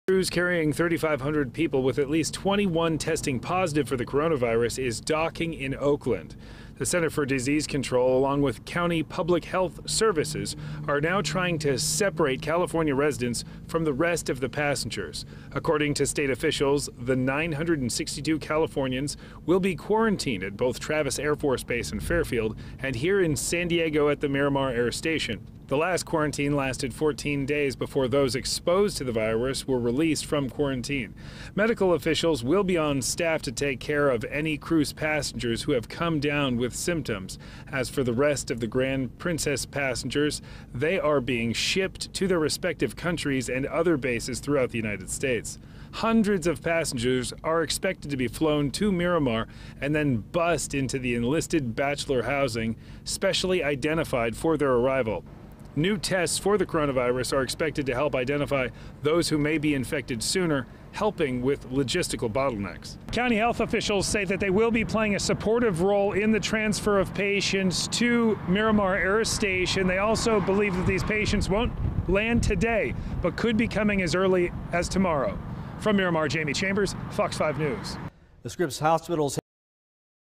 Cruise carrying 3,500 people with at least 21 testing positive for the coronavirus is docking in Oakland. The Center for Disease Control, along with county public health services, are now trying to separate California residents from the rest of the passengers. According to state officials, the 962 Californians will be quarantined at both Travis Air Force Base in Fairfield and here in San Diego at the Miramar Air Station. The last quarantine lasted 14 days before those exposed to the virus were released from quarantine. Medical officials will be on staff to take care of any cruise passengers who have come down with symptoms. As for the rest of the Grand Princess passengers, they are being shipped to their respective countries and other bases throughout the United States. Hundreds of passengers are expected to be flown to Miramar and then bussed into the enlisted bachelor housing, specially identified for their arrival. New tests for the coronavirus are expected to help identify those who may be infected sooner, helping with logistical bottlenecks. County health officials say that they will be playing a supportive role in the transfer of patients to Miramar Air Station. They also believe that these patients won't land today, but could be coming as early as tomorrow. From Miramar, Jamie Chambers, Fox 5 News. The Scripps Hospitals